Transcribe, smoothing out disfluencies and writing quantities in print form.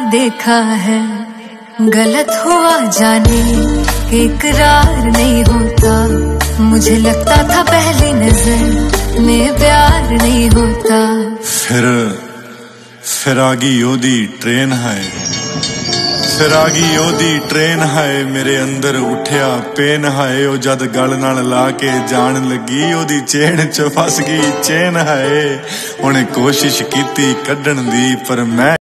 देखा है, गलत हुआ जाने कि इकरार नहीं होता। मुझे लगता था पहली नजर में प्यार नहीं होता। फिर आगी ओदी ट्रेन है, फिर आगी ओदी ट्रेन है, मेरे अंदर उठिया पेन है। ओ जद गल नाल ला के जान लगी, ओदी चेन च फस गई चेन है। उन्हें कोशिश कीती कड्ढण दी पर मैं